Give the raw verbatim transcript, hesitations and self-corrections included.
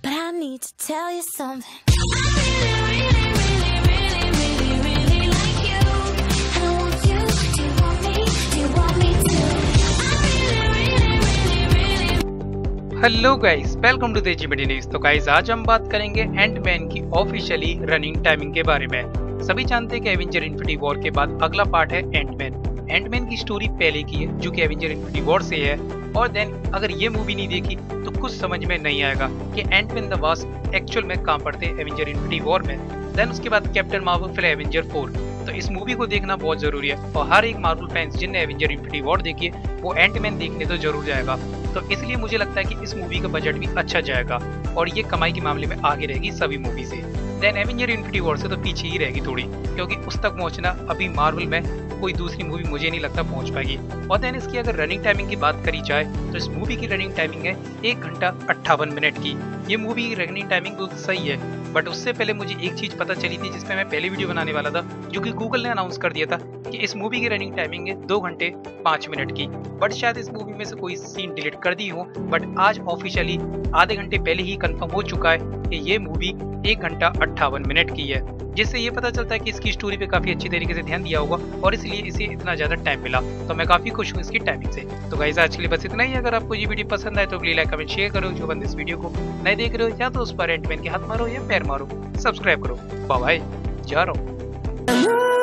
but I need to tell you something. Hello guys, welcome to Teji Media news. तो guys आज हम बात करेंगे एंटमैन की ऑफिशियली रनिंग टाइमिंग के बारे में। सभी जानते हैं कि एवेंजर इन्फिनिटी वॉर के बाद अगला पार्ट है एंटमैन। एंटमैन की स्टोरी पहले की है जो कि एवेंजर इन्फिनिटी वॉर से है, और देन अगर ये मूवी नहीं देखी तो कुछ समझ में नहीं आएगा कि एंटमैन द वास्प एक्चुअल में कहाँ पड़ते हैं एवेंजर इन्फिनिटी वॉर में। देन उसके बाद कैप्टन मार्वल फिर एवेंजर फोर। तो इस मूवी को देखना बहुत जरूरी है, और हर एक मार्वल फैंस जिनने एवेंजर इन्फिनिटी वॉर देखी है वो एंटमैन देखने तो जरूर जाएगा। तो इसलिए मुझे लगता है कि इस मूवी का बजट भी अच्छा जाएगा और ये कमाई के मामले में आगे रहेगी सभी मूवी से। देन एवेंजर इन्फिनिटी वॉर से तो पीछे ही रहेगी थोड़ी, क्योंकि उस तक पहुंचना अभी मार्वल में कोई दूसरी मूवी मुझे नहीं लगता पहुंच पाएगी। और देन इसकी अगर रनिंग टाइमिंग की बात करी जाए तो इस मूवी की रनिंग टाइमिंग है एक घंटा अट्ठावन मिनट की। ये मूवी की रनिंग टाइमिंग तो सही है, बट उससे पहले मुझे एक चीज पता चली थी जिसमें मैं पहले वीडियो बनाने वाला था, जो कि गूगल ने अनाउंस कर दिया था कि इस मूवी की रनिंग टाइमिंग है दो घंटे पाँच मिनट की। बट शायद इस मूवी में से कोई सीन डिलीट कर दी हो, बट आज ऑफिशियली आधे घंटे पहले ही कंफर्म हो चुका है कि ये मूवी एक घंटा अट्ठावन मिनट की है, जिससे ये पता चलता है कि इसकी स्टोरी पे काफी अच्छी तरीके से ध्यान दिया होगा और इसलिए इसे इतना ज्यादा टाइम मिला। तो मैं काफी खुश हूँ इसकी टाइमिंग से। तो गाइस आज के लिए बस इतना ही। अगर आपको ये वीडियो पसंद आए तो प्लीज लाइक कमेंट शेयर करो। जो बंदे इस वीडियो को नए देख रहे हो या तो उस पर एंटमैन के हाथ मारो या पैर मारो, सब्सक्राइब करो। बाय बाय, जा रहा हूँ।